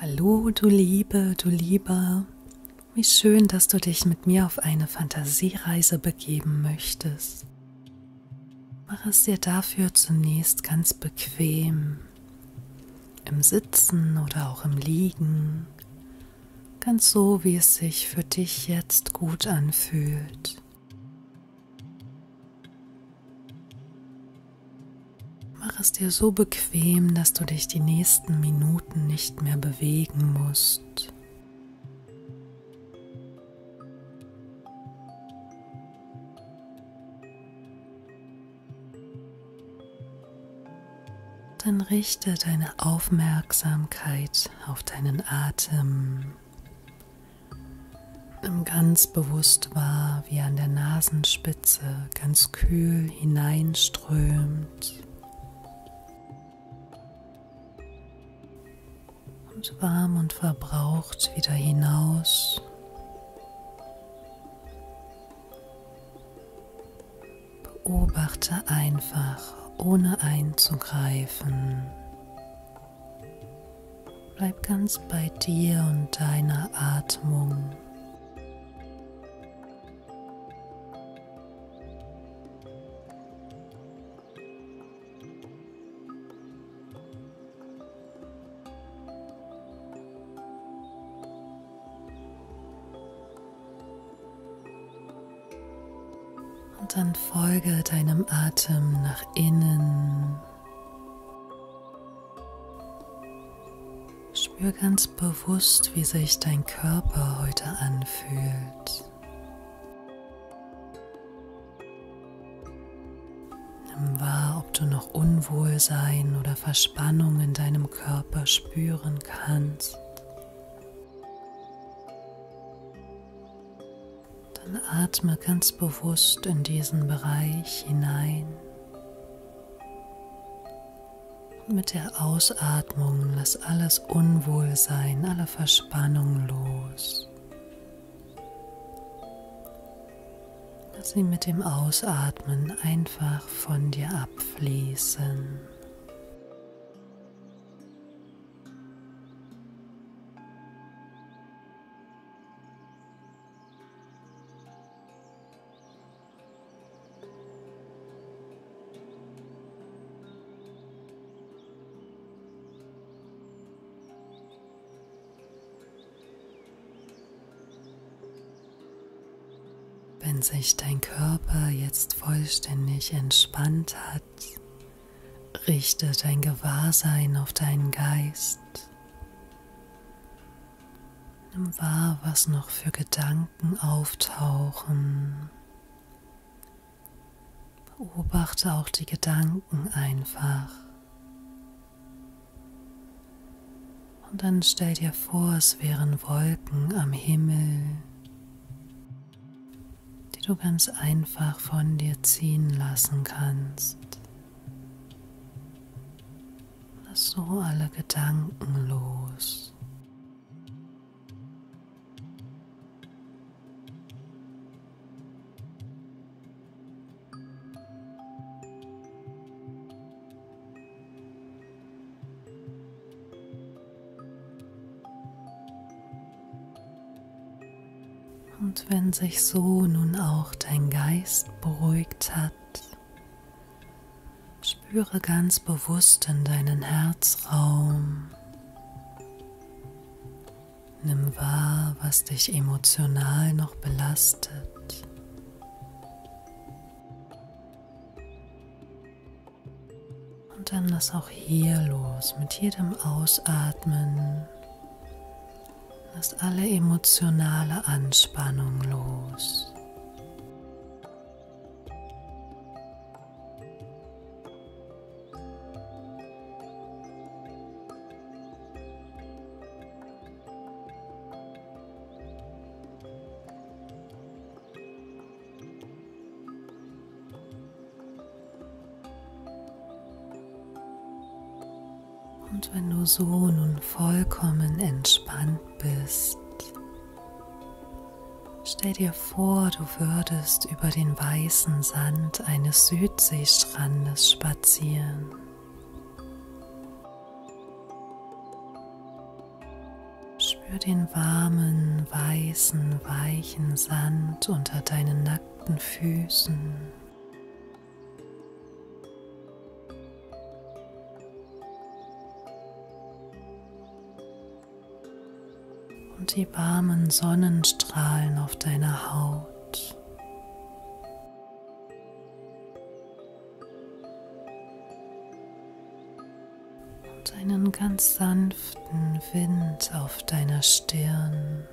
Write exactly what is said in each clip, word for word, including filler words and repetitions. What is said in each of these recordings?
Hallo, du Liebe, du Lieber. Wie schön, dass du dich mit mir auf eine Fantasiereise begeben möchtest. Mach es dir dafür zunächst ganz bequem, im Sitzen oder auch im Liegen, ganz so, wie es sich für dich jetzt gut anfühlt. Mach es dir so bequem, dass du dich die nächsten Minuten nicht mehr bewegen musst. Dann richte deine Aufmerksamkeit auf deinen Atem. Nimm ganz bewusst wahr, wie an der Nasenspitze ganz kühl hineinströmt und warm und verbraucht wieder hinaus. Beobachte einfach, ohne einzugreifen. Bleib ganz bei dir und deiner Atmung. Und dann folge deinem Atem nach innen. Spür ganz bewusst, wie sich dein Körper heute anfühlt. Nimm wahr, ob du noch Unwohlsein oder Verspannung in deinem Körper spüren kannst. Dann atme ganz bewusst in diesen Bereich hinein. Und mit der Ausatmung lass alles Unwohlsein, alle Verspannung los. Lass sie mit dem Ausatmen einfach von dir abfließen. Wenn sich dein Körper jetzt vollständig entspannt hat, richte dein Gewahrsein auf deinen Geist. Nimm wahr, was noch für Gedanken auftauchen. Beobachte auch die Gedanken einfach. Und dann stell dir vor, es wären Wolken am Himmel, die du ganz einfach von dir ziehen lassen kannst. Lass so alle Gedanken los. Und wenn sich so nun auch dein Geist beruhigt hat, spüre ganz bewusst in deinen Herzraum. Nimm wahr, was dich emotional noch belastet. Und dann lass auch hier los mit jedem Ausatmen. Lass alle emotionale Anspannung los. Und wenn du so nun vollkommen entspannt bist, stell dir vor, du würdest über den weißen Sand eines Südseestrandes spazieren. Spür den warmen, weißen, weichen Sand unter deinen nackten Füßen. Und die warmen Sonnenstrahlen auf deiner Haut. Und einen ganz sanften Wind auf deiner Stirn.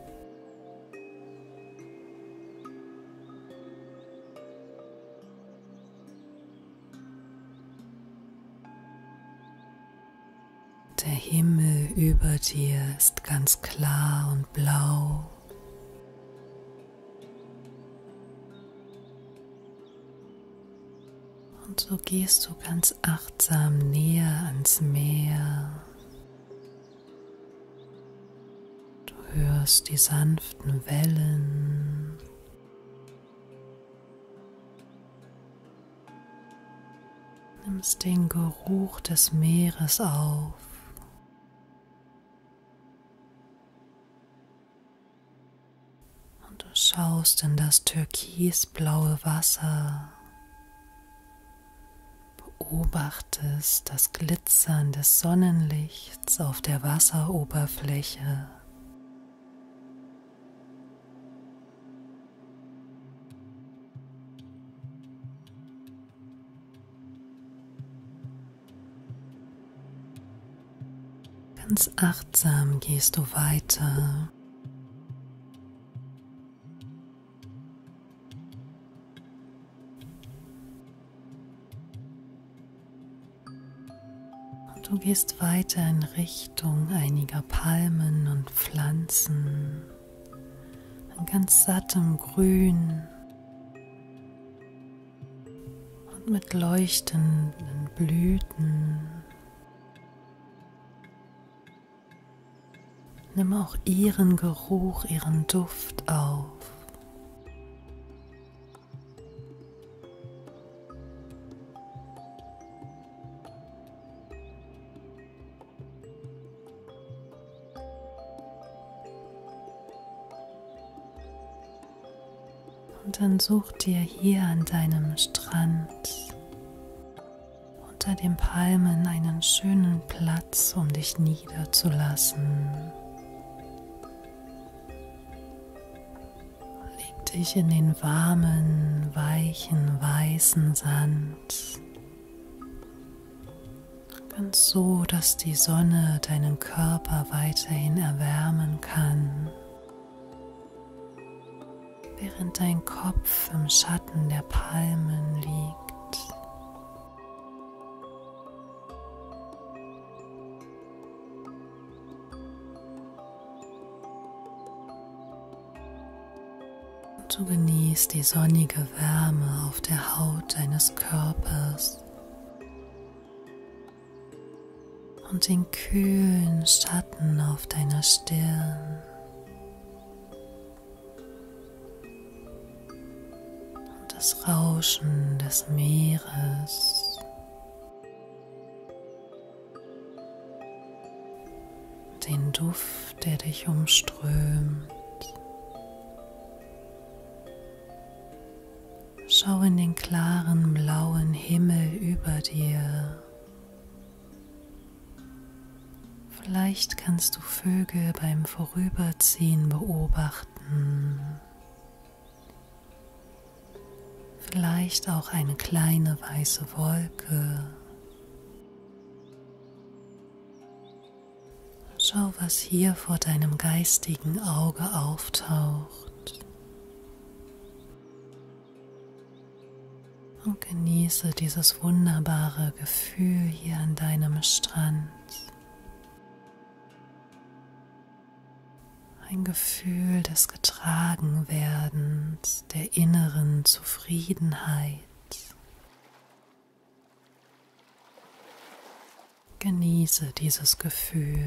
Der Himmel über dir ist ganz klar und blau. Und so gehst du ganz achtsam näher ans Meer. Du hörst die sanften Wellen. Nimmst den Geruch des Meeres auf. Und du schaust in das türkisblaue Wasser. Beobachtest das Glitzern des Sonnenlichts auf der Wasseroberfläche. Ganz achtsam gehst du weiter. Du gehst weiter in Richtung einiger Palmen und Pflanzen, in ganz sattem Grün und mit leuchtenden Blüten. Nimm auch ihren Geruch, ihren Duft auf. Und dann such dir hier an deinem Strand unter den Palmen einen schönen Platz, um dich niederzulassen. Leg dich in den warmen, weichen, weißen Sand, ganz so, dass die Sonne deinen Körper weiterhin erwärmen kann, während dein Kopf im Schatten der Palmen liegt. Und du genießt die sonnige Wärme auf der Haut deines Körpers und den kühlen Schatten auf deiner Stirn. Das Rauschen des Meeres, den Duft, der dich umströmt. Schau in den klaren blauen Himmel über dir. Vielleicht kannst du Vögel beim Vorüberziehen beobachten. Vielleicht auch eine kleine weiße Wolke. Schau, was hier vor deinem geistigen Auge auftaucht. Und genieße dieses wunderbare Gefühl hier an deinem Strand. Ein Gefühl des Getragenwerdens, der inneren Zufriedenheit. Genieße dieses Gefühl.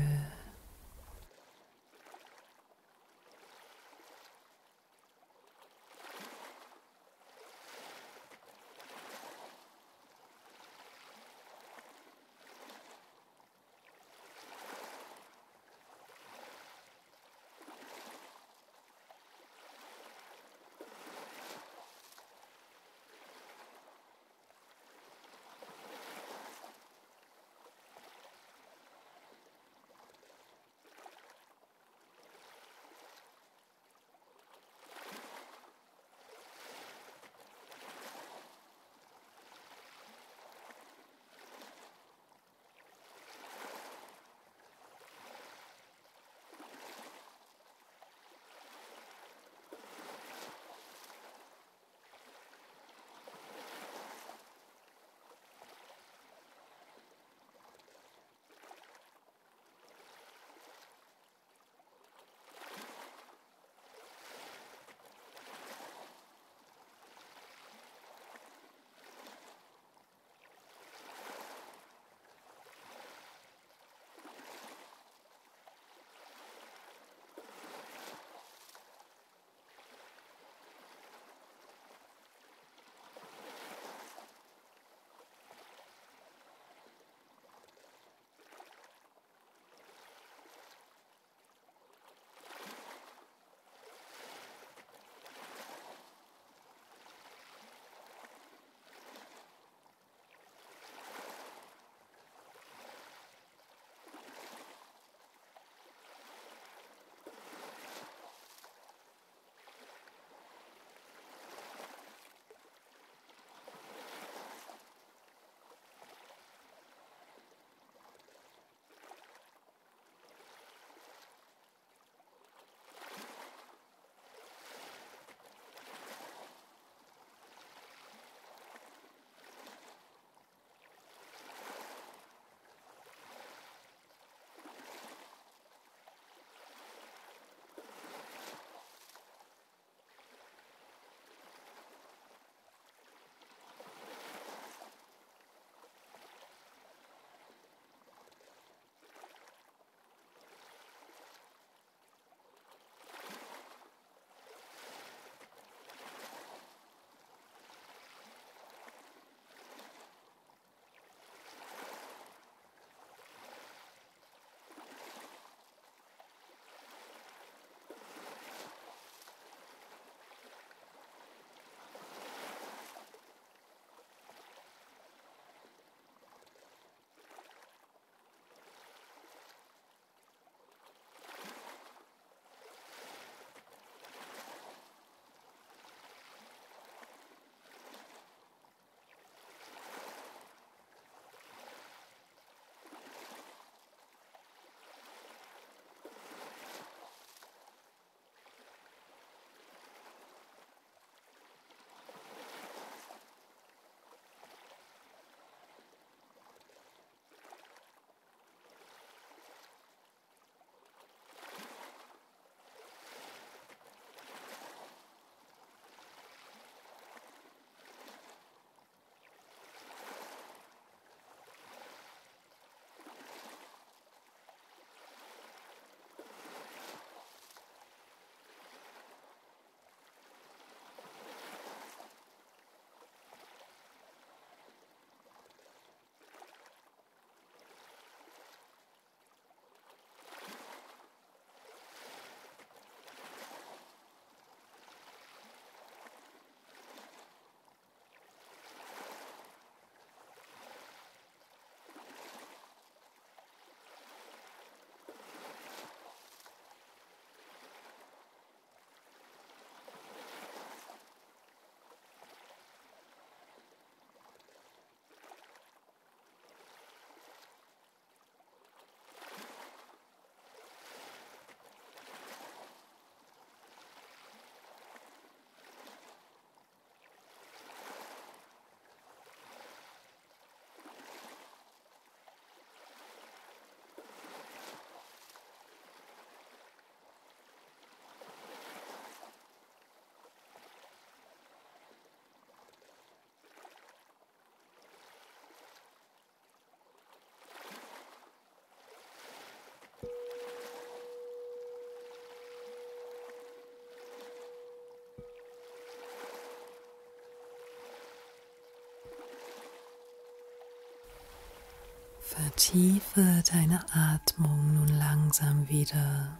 Vertiefe deine Atmung nun langsam wieder.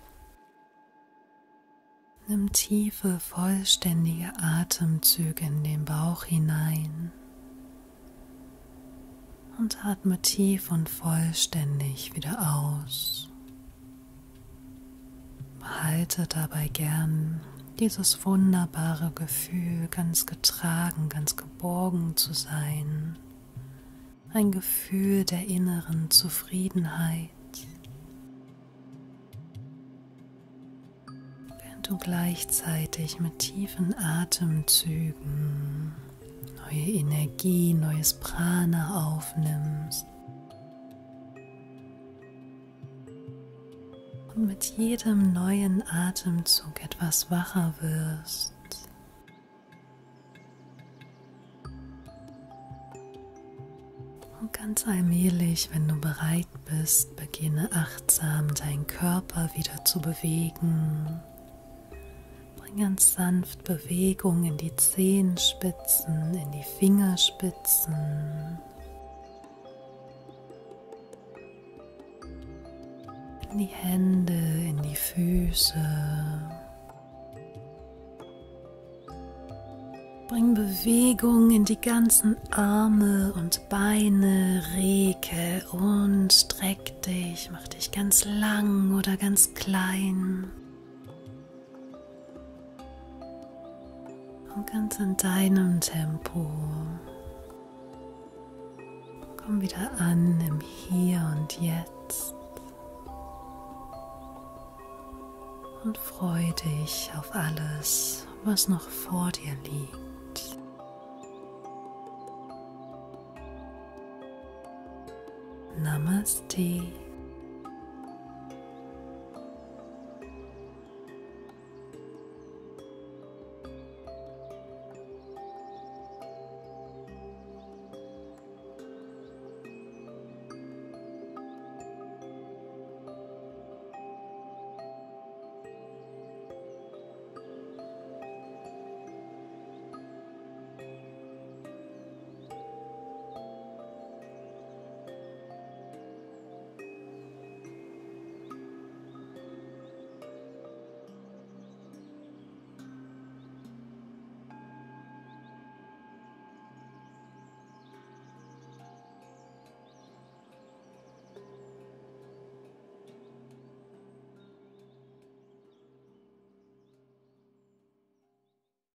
Nimm tiefe, vollständige Atemzüge in den Bauch hinein und atme tief und vollständig wieder aus. Behalte dabei gern dieses wunderbare Gefühl, ganz getragen, ganz geborgen zu sein. Ein Gefühl der inneren Zufriedenheit. Während du gleichzeitig mit tiefen Atemzügen neue Energie, neues Prana aufnimmst. Und mit jedem neuen Atemzug etwas wacher wirst. Und ganz allmählich, wenn du bereit bist, beginne achtsam deinen Körper wieder zu bewegen. Bring ganz sanft Bewegung in die Zehenspitzen, in die Fingerspitzen. In die Hände, in die Füße. Bring Bewegung in die ganzen Arme und Beine, rege und streck dich, mach dich ganz lang oder ganz klein. Und ganz in deinem Tempo. Komm wieder an im Hier und Jetzt. Und freu dich auf alles, was noch vor dir liegt. Namaste.